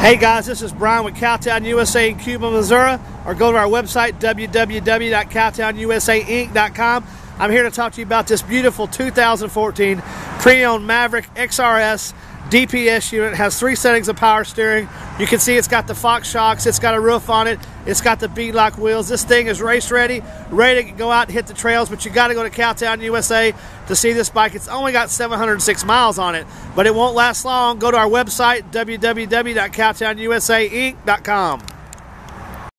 Hey guys, this is Brian with Cowtown USA in Cuba, Missouri, or go to our website www.cowtownusainc.com. I'm here to talk to you about this beautiful 2014 pre-owned Maverick XRS DPS unit. It has 3 settings of power steering. You can see it's got the Fox shocks, it's got a roof on it, it's got the beadlock wheels. This thing is race ready to go out and hit the trails, but you got to go to Cowtown USA to see this bike. It's only got 706 miles on it, but it won't last long. Go to our website www.cowtownusainc.com.